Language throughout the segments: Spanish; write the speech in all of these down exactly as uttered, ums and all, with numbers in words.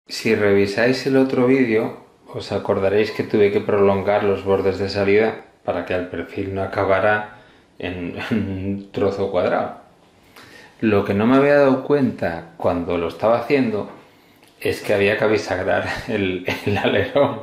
Si revisáis el otro vídeo, os acordaréis que tuve que prolongar los bordes de salida para que el perfil no acabara en, en un trozo cuadrado. Lo que no me había dado cuenta cuando lo estaba haciendo es que había que bisagrar el, el alerón.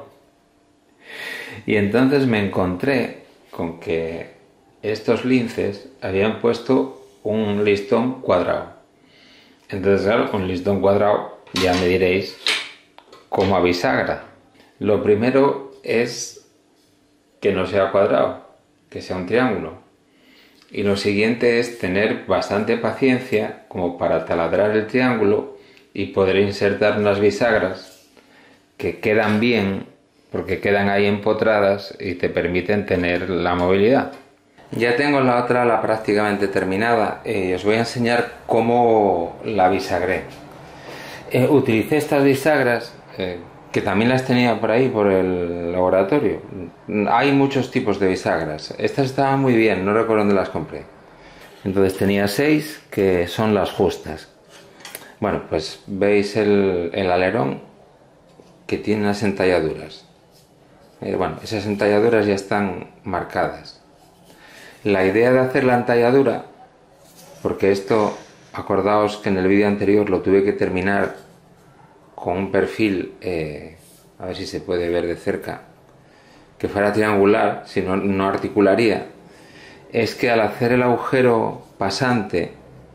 Y entonces me encontré con que estos linces habían puesto un listón cuadrado. Entonces, claro, un listón cuadrado, ya me diréis cómo bisagra. Lo primero es que no sea cuadrado, que sea un triángulo. Y lo siguiente es tener bastante paciencia como para taladrar el triángulo y poder insertar unas bisagras que quedan bien, porque quedan ahí empotradas y te permiten tener la movilidad. Ya tengo la otra ala prácticamente terminada y os voy a enseñar cómo la bisagré. Eh, utilicé estas bisagras, eh, que también las tenía por ahí, por el laboratorio. Hay muchos tipos de bisagras. Estas estaban muy bien, no recuerdo dónde las compré. Entonces tenía seis, que son las justas. Bueno, pues veis el, el alerón, que tiene unas entalladuras. Eh, bueno, esas entalladuras ya están marcadas. La idea de hacer la entalladura, porque esto, acordaos que en el vídeo anterior lo tuve que terminar con un perfil, eh, a ver si se puede ver de cerca, que fuera triangular, si no, no articularía, es que al hacer el agujero pasante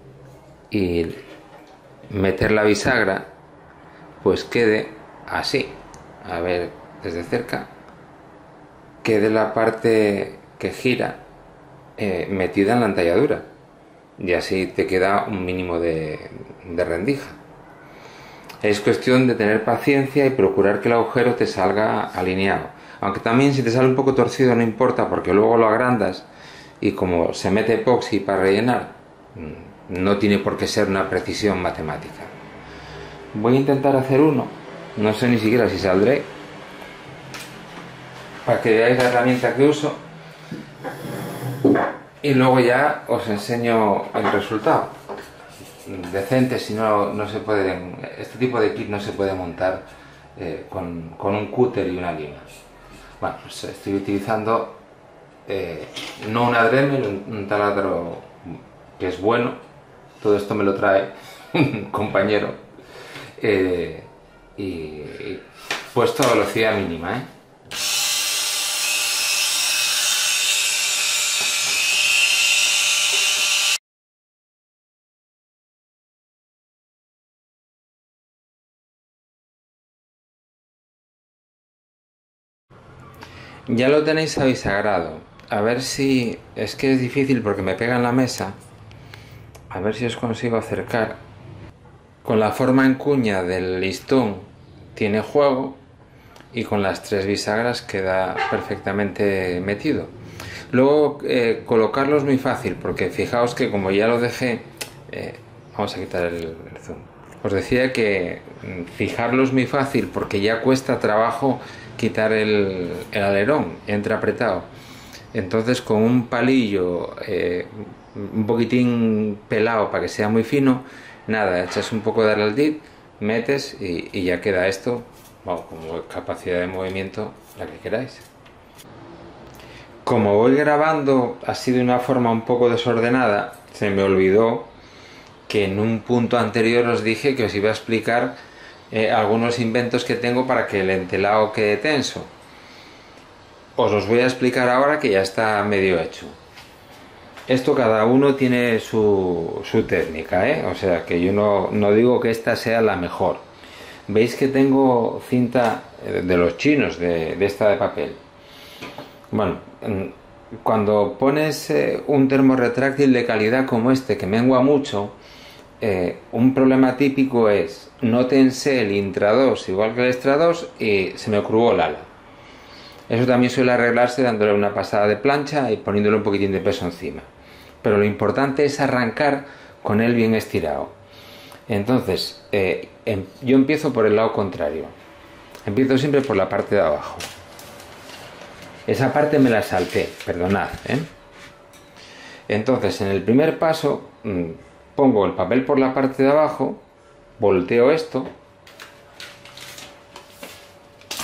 y meter la bisagra, pues quede así, a ver desde cerca, quede la parte que gira eh, metida en la entalladura, y así te queda un mínimo de, de rendija. Es cuestión de tener paciencia y procurar que el agujero te salga alineado. Aunque también si te sale un poco torcido no importa, porque luego lo agrandas y como se mete epoxi para rellenar, no tiene por qué ser una precisión matemática. Voy a intentar hacer uno, no sé ni siquiera si saldré, para que veáis la herramienta que uso y luego ya os enseño el resultado. Decente, si no, no se pueden, este tipo de kit no se puede montar eh, con, con un cúter y una lima. Bueno, pues estoy utilizando eh, no una Dremel, un, un taladro que es bueno. Todo esto me lo trae un compañero eh, y, y puesto a velocidad mínima, ¿eh? Ya lo tenéis abisagrado. A ver si... es que es difícil porque me pega en la mesa. A ver si os consigo acercar. Con la forma en cuña del listón tiene juego y con las tres bisagras queda perfectamente metido. Luego eh, colocarlo es muy fácil porque fijaos que como ya lo dejé... Eh, vamos a quitar el, el zoom. Os decía que fijarlo es muy fácil porque ya cuesta trabajo quitar el, el alerón, entra apretado. Entonces con un palillo eh, un poquitín pelado para que sea muy fino, nada, echas un poco de araldit, metes y, y ya queda esto, bueno, con capacidad de movimiento la que queráis. Como voy grabando así de una forma un poco desordenada, se me olvidó que en un punto anterior os dije que os iba a explicar eh, algunos inventos que tengo para que el entelado quede tenso. Os los voy a explicar ahora que ya está medio hecho. Esto cada uno tiene su, su técnica, ¿eh? O sea que yo no, no digo que esta sea la mejor. Veis que tengo cinta de los chinos, de, de esta de papel. Bueno, cuando pones eh, un termo retráctil de calidad como este que mengua mucho, eh, un problema típico es no tensé el intra dos igual que el extra dos y se me curvó el ala. Eso también suele arreglarse dándole una pasada de plancha y poniéndole un poquitín de peso encima. Pero lo importante es arrancar con él bien estirado. Entonces, eh, em, yo empiezo por el lado contrario. Empiezo siempre por la parte de abajo. Esa parte me la salté, perdonad, ¿eh? Entonces, en el primer paso, pongo el papel por la parte de abajo, volteo esto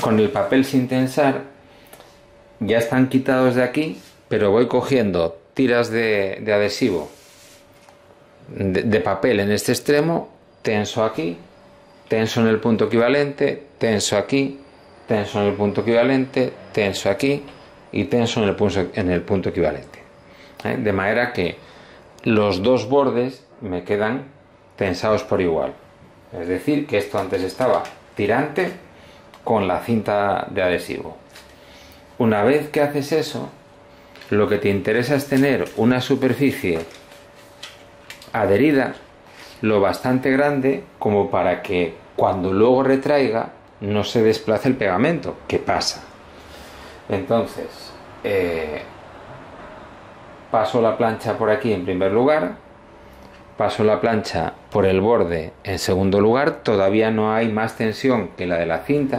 con el papel sin tensar ya están quitados de aquí, pero voy cogiendo tiras de, de adhesivo de, de papel en este extremo, tenso aquí, tenso en el punto equivalente, tenso aquí, tenso en el punto equivalente, tenso aquí y tenso en el punto, en el punto equivalente. ¿Eh? De manera que los dos bordes me quedan tensados por igual. Es decir, que esto antes estaba tirante con la cinta de adhesivo. Una vez que haces eso, lo que te interesa es tener una superficie adherida lo bastante grande como para que cuando luego retraiga no se desplace el pegamento. ¿Qué pasa? Entonces, eh, paso la plancha por aquí en primer lugar, paso la plancha por el borde en segundo lugar, todavía no hay más tensión que la de la cinta,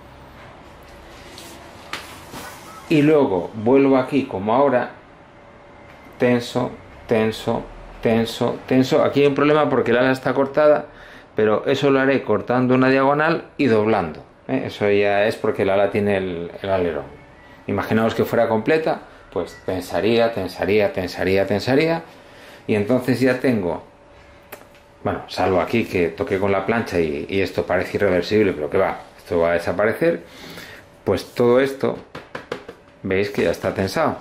y luego vuelvo aquí como ahora, tenso, tenso, tenso, tenso. Aquí hay un problema porque el ala está cortada, pero eso lo haré cortando una diagonal y doblando, ¿eh? Eso ya es porque el ala tiene el, el alerón. Imaginaos que fuera completa, pues tensaría, tensaría, tensaría, tensaría, y entonces ya tengo, bueno, salvo aquí que toqué con la plancha y, y esto parece irreversible, pero que va, esto va a desaparecer, pues todo esto, veis que ya está tensado.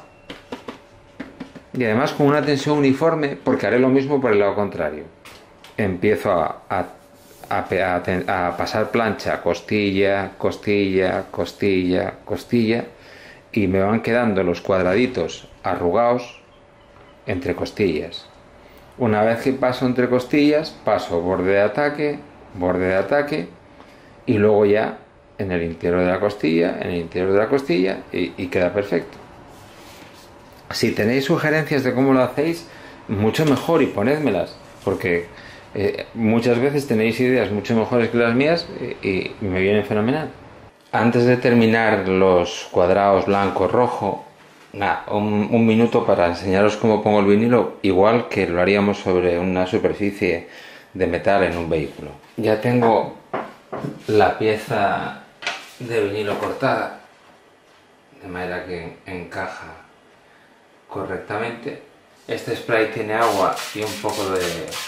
Y además con una tensión uniforme, porque haré lo mismo por el lado contrario. Empiezo a, a, a, a pasar plancha, costilla, costilla, costilla, costilla, y me van quedando los cuadraditos arrugados entre costillas. Una vez que paso entre costillas, paso borde de ataque, borde de ataque, y luego ya en el interior de la costilla, en el interior de la costilla, y, y queda perfecto. Si tenéis sugerencias de cómo lo hacéis, mucho mejor, y ponedmelas, porque eh, muchas veces tenéis ideas mucho mejores que las mías y, y me vienen fenomenal. Antes de terminar los cuadrados blanco, rojo, nada, un, un minuto para enseñaros cómo pongo el vinilo, igual que lo haríamos sobre una superficie de metal en un vehículo. Ya tengo la pieza de vinilo cortada, de manera que encaja correctamente. Este spray tiene agua y un poco de,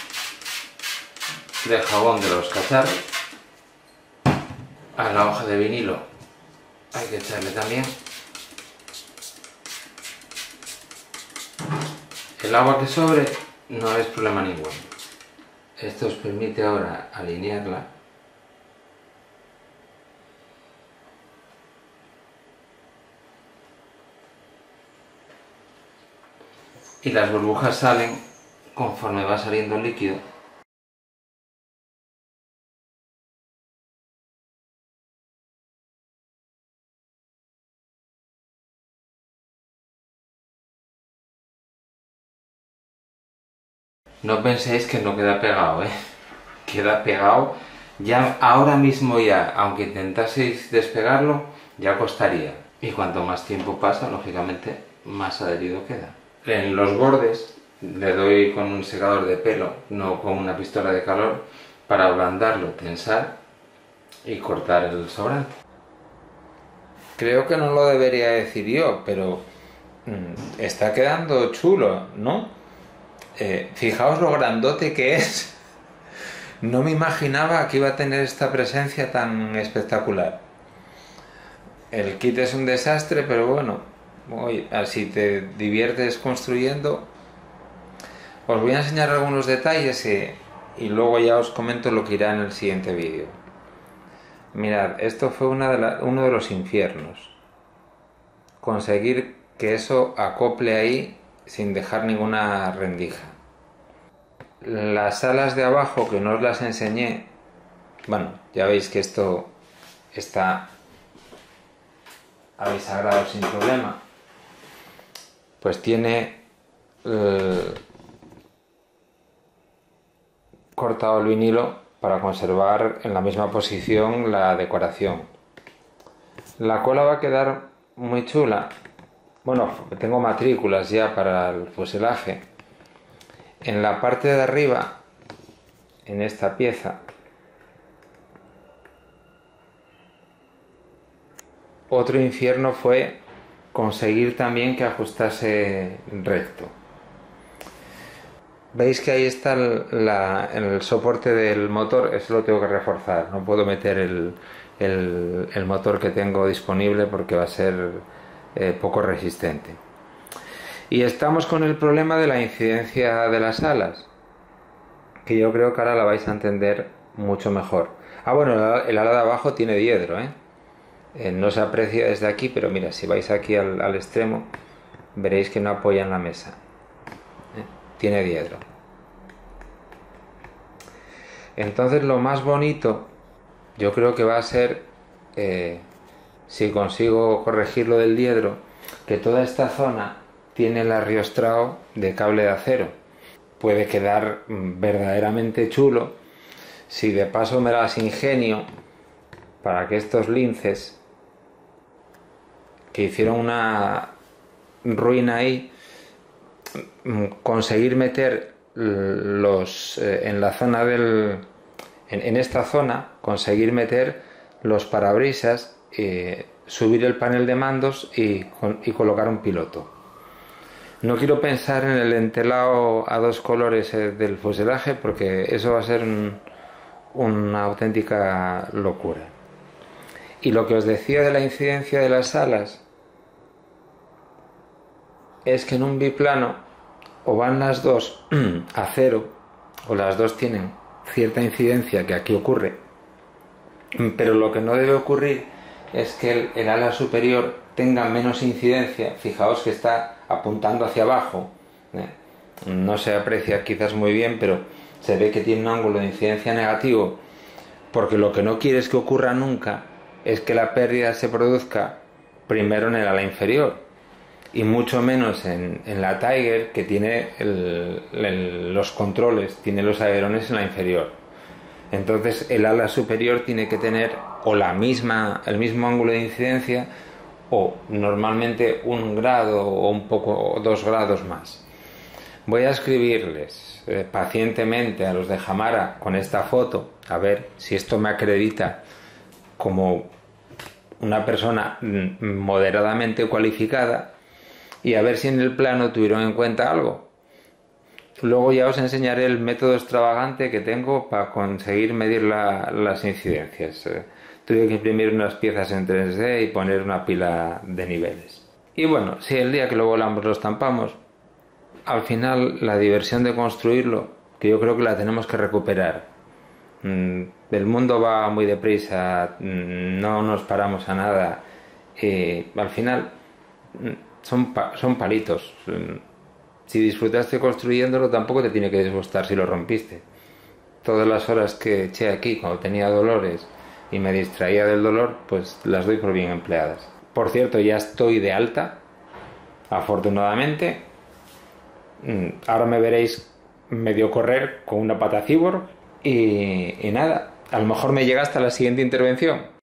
de jabón de los cacharros. A la hoja de vinilo hay que echarle también. El agua que sobre no es problema ninguno. Esto os permite ahora alinearla. Y las burbujas salen conforme va saliendo el líquido. No penséis que no queda pegado, ¿eh? Queda pegado. Ya ahora mismo ya, aunque intentaseis despegarlo, ya costaría. Y cuanto más tiempo pasa, lógicamente, más adherido queda. En los bordes le doy con un secador de pelo, no con una pistola de calor, para ablandarlo, tensar y cortar el sobrante. Creo que no lo debería decir yo, pero mmm, está quedando chulo, ¿no? Eh, fijaos lo grandote que es. No me imaginaba que iba a tener esta presencia tan espectacular. El kit es un desastre, pero bueno, oye, si te diviertes construyendo, os voy a enseñar algunos detalles y, y luego ya os comento lo que irá en el siguiente vídeo. Mirad, esto fue una de la, uno de los infiernos. Conseguir que eso acople ahí sin dejar ninguna rendija. Las alas de abajo, que no os las enseñé, bueno, ya veis que esto está abisagrado sin problema, pues tiene eh, cortado el vinilo para conservar en la misma posición la decoración. La cola va a quedar muy chula. Bueno, tengo matrículas ya para el fuselaje. En la parte de arriba, en esta pieza, otro infierno fue conseguir también que ajustase recto. Veis que ahí está el, la, el soporte del motor, eso lo tengo que reforzar, no puedo meter el, el, el motor que tengo disponible porque va a ser eh, poco resistente. Y estamos con el problema de la incidencia de las alas, que yo creo que ahora la vais a entender mucho mejor. Ah, bueno, el ala de abajo tiene diedro, ¿eh? Eh, no se aprecia desde aquí, pero mira, si vais aquí al, al extremo, veréis que no apoya en la mesa. Tiene diedro. Entonces lo más bonito yo creo que va a ser, eh, si consigo corregir lo del diedro, que toda esta zona tiene el arriostrado de cable de acero. Puede quedar verdaderamente chulo si de paso me las ingenio para que estos linces que hicieron una ruina ahí, conseguir meter los eh, en la zona del en, en esta zona conseguir meter los parabrisas, eh, subir el panel de mandos y, y colocar un piloto. No quiero pensar en el entelado a dos colores eh, del fuselaje porque eso va a ser un, una auténtica locura. Y lo que os decía de la incidencia de las alas es que en un biplano o van las dos a cero o las dos tienen cierta incidencia, que aquí ocurre, pero lo que no debe ocurrir es que el, el ala superior tenga menos incidencia. Fijaos que está apuntando hacia abajo, ¿eh? No se aprecia quizás muy bien, pero se ve que tiene un ángulo de incidencia negativo, porque lo que no quieres que ocurra nunca es que la pérdida se produzca primero en el ala inferior, y mucho menos en, en la Tiger, que tiene el, el, los controles, tiene los alerones en la inferior. Entonces el ala superior tiene que tener o la misma, el mismo ángulo de incidencia, o normalmente un grado o un poco, o dos grados más. Voy a escribirles eh, pacientemente a los de Jamara con esta foto, a ver si esto me acredita como una persona moderadamente cualificada, y a ver si en el plano tuvieron en cuenta algo. Luego ya os enseñaré el método extravagante que tengo para conseguir medir la, las incidencias. Eh, tuve que imprimir unas piezas en tres D y poner una pila de niveles. Y bueno, si el día que lo volamos lo estampamos, al final la diversión de construirlo, que yo creo que la tenemos que recuperar. Mm, el mundo va muy deprisa, mm, no nos paramos a nada. Y al final son, pa son palitos. Si disfrutaste construyéndolo, tampoco te tiene que disgustar si lo rompiste. Todas las horas que eché aquí cuando tenía dolores y me distraía del dolor, pues las doy por bien empleadas. Por cierto, ya estoy de alta, afortunadamente. Ahora me veréis medio correr con una pata cyborg y, y nada, a lo mejor me llega hasta la siguiente intervención.